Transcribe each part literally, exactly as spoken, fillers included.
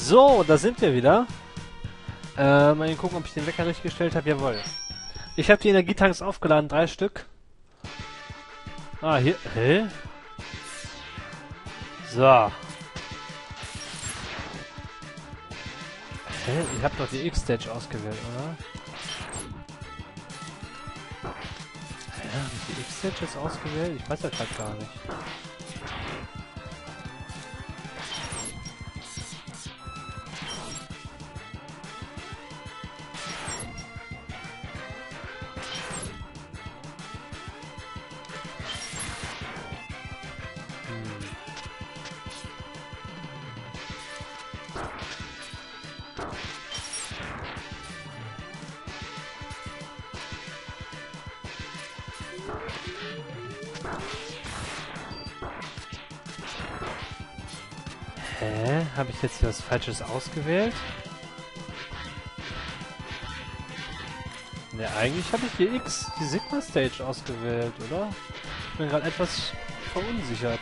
So, da sind wir wieder. Äh, mal gucken, ob ich den Wecker richtig gestellt habe. Jawohl. Ich habe die Energietanks aufgeladen, drei Stück. Ah, hier. Hä? So. Hä? Ich habe doch die X-Stage ausgewählt, oder? Hä? Hab ich die X-Stage jetzt ausgewählt? Ich weiß das halt gar nicht. Hä? Habe ich jetzt hier was Falsches ausgewählt? Ne, eigentlich habe ich hier X, die Sigma Stage ausgewählt, oder? Ich bin gerade etwas verunsichert.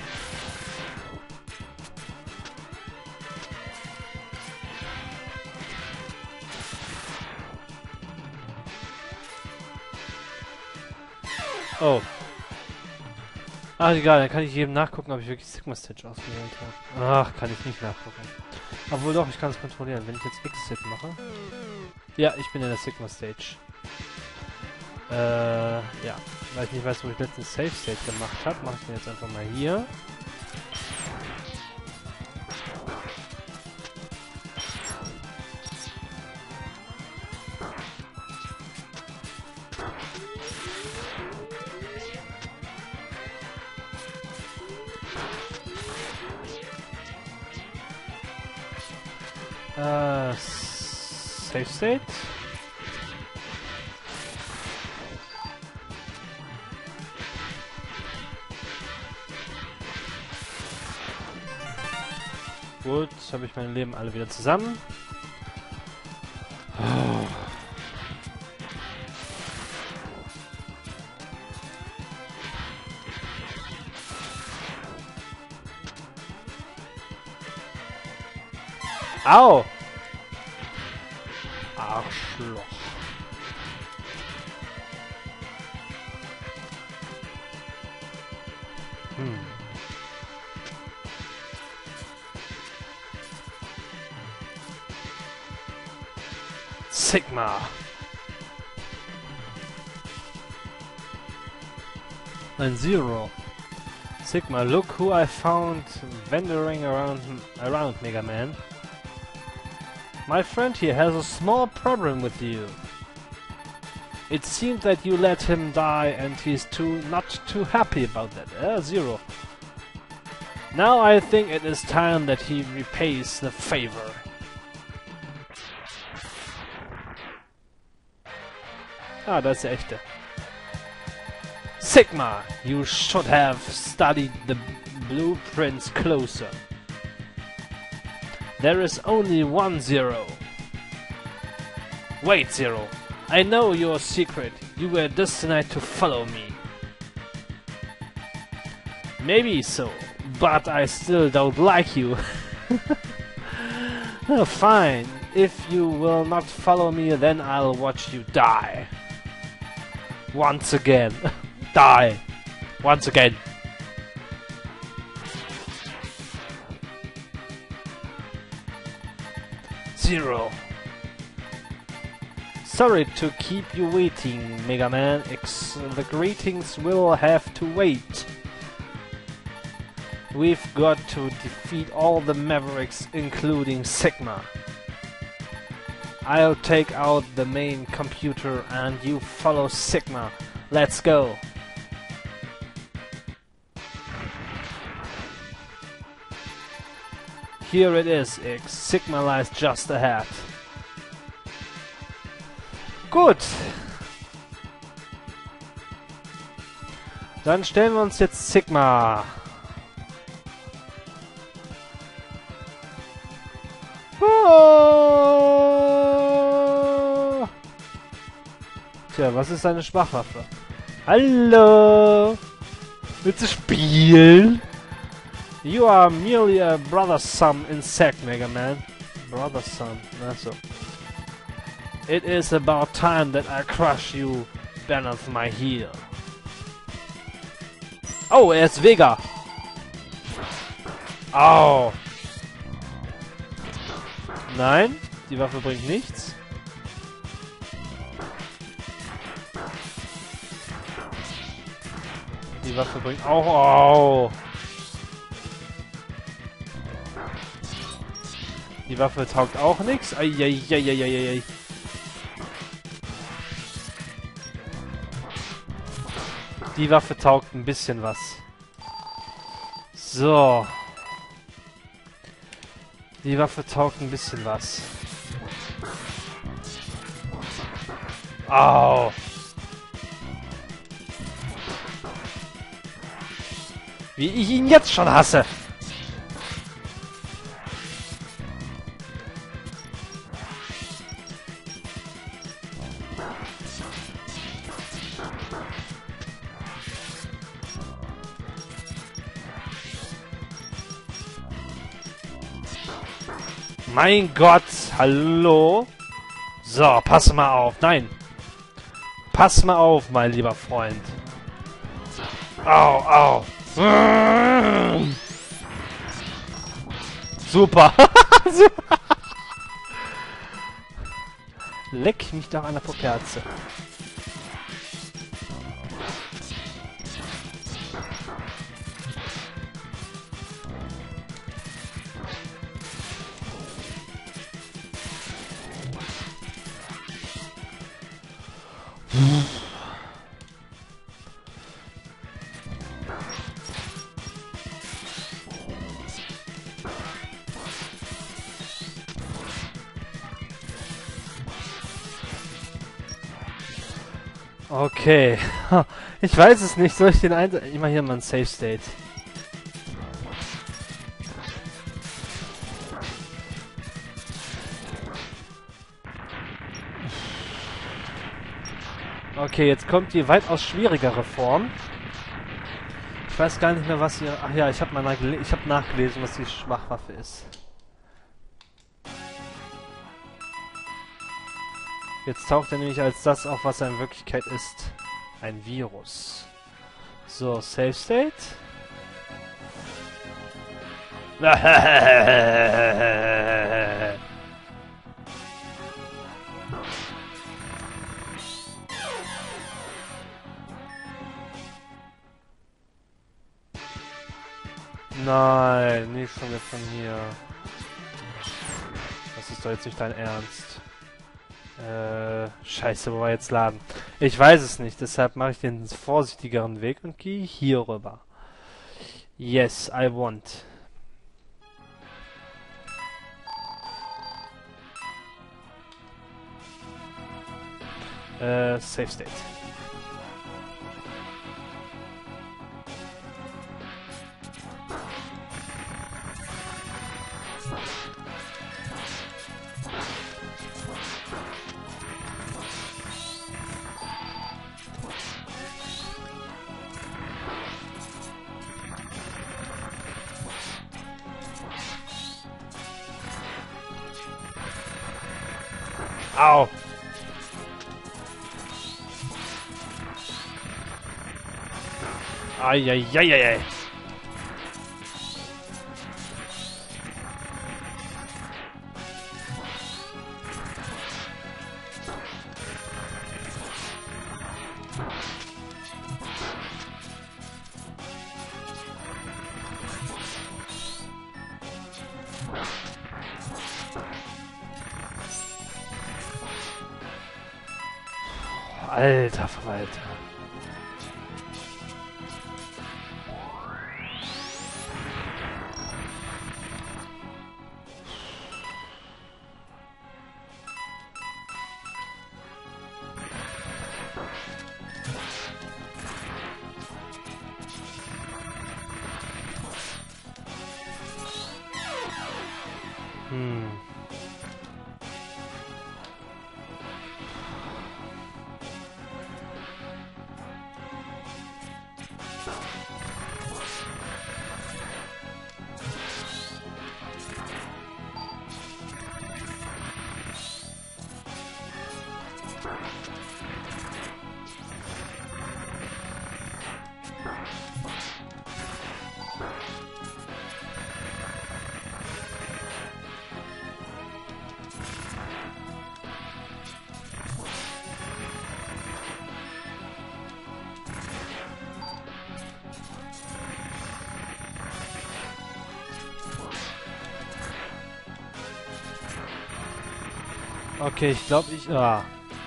Oh. Ach, egal, dann kann ich jedem nachgucken, ob ich wirklich Sigma Stage ausgewählt habe. Ach, kann ich nicht nachgucken. Obwohl doch, ich kann es kontrollieren. Wenn ich jetzt Exit mache. Ja, ich bin in der Sigma Stage. Äh, ja. Weil ich nicht weiß, wo ich letztens Safe State gemacht habe, mache ich mir jetzt einfach mal hier. Äh, Safe State. Gut, habe ich mein Leben alle wieder zusammen. Oh. Au! Arschloch. Hm. Sigma. Ein Zero. Sigma, look who I found wandering around around Mega Man. My friend here has a small problem with you. It seems that you let him die and he's too not too happy about that. Uh, Zero. Now I think it is time that he repays the favor. Ah, das ist der echte. Sigma, you should have studied the blueprints closer. There is only one Zero. Wait, Zero. I know your secret. You were destined to follow me. Maybe so, but I still don't like you. Oh, fine. If you will not follow me, then I'll watch you die. Once again. Die. Once again. Zero. Sorry to keep you waiting, Mega Man. Ex the greetings will have to wait. We've got to defeat all the Mavericks, including Sigma. I'll take out the main computer and you follow Sigma. Let's go. Here it is, X. Sigma lies just ahead. Gut. Dann stellen wir uns jetzt Sigma. Oh. Tja, was ist seine Schwachwaffe? Hallo! Willst du spielen? You are merely a brother-son insect, Mega Man. Brother-son, also. It is about time that I crush you beneath my heel. Oh, er ist Vega. Au. Nein, die Waffe bringt nichts. Die Waffe bringt auch... Au. Die Waffe taugt auch nichts. Eieieiei. Die Waffe taugt ein bisschen was. So. Die Waffe taugt ein bisschen was. Au. Wie ich ihn jetzt schon hasse. Mein Gott, hallo? So, pass mal auf. Nein. Pass mal auf, mein lieber Freund. Au, au. Super. Leck mich doch an der Poperze. Okay. Ich weiß es nicht. Soll ich den ein... Ich mach hier mal ein Safe State. Okay, jetzt kommt die weitaus schwierigere Form. Ich weiß gar nicht mehr, was hier... Ach ja, ich habe mal nachgele ich hab nachgelesen, was die Schwachwaffe ist. Jetzt taucht er nämlich als das auf, was er in Wirklichkeit ist. Ein Virus. So, Safe State. Nein, nicht schon wieder von hier. Das ist doch jetzt nicht dein Ernst. Äh, scheiße, wo wir jetzt laden? Ich weiß es nicht, deshalb mache ich den vorsichtigeren Weg und gehe hier rüber. Yes, I want. Äh, Safe State. Au! Eieieiei! Alter Verwalter. Hm. Okay, ich glaube, ich... Ah.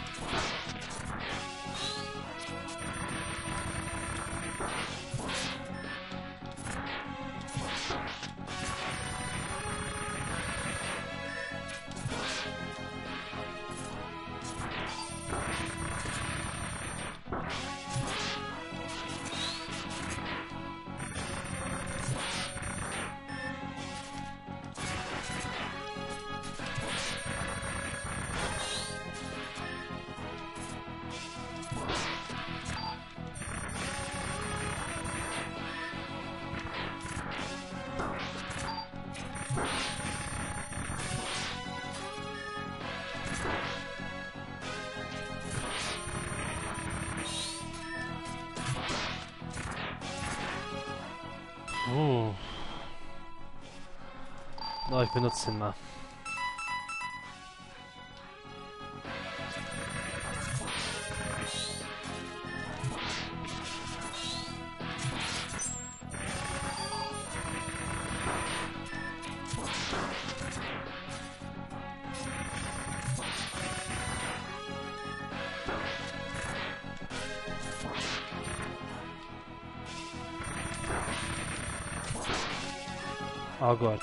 Oh. Oh, ich benutze den mal. Oh Gott.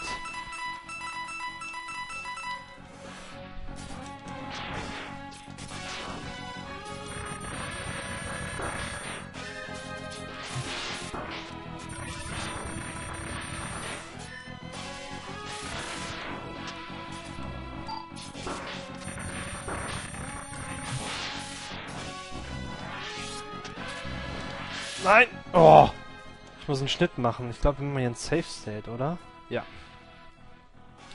Nein! Oh! Ich muss einen Schnitt machen. Ich glaube, wir machen hier ein Safe State, oder? Ja.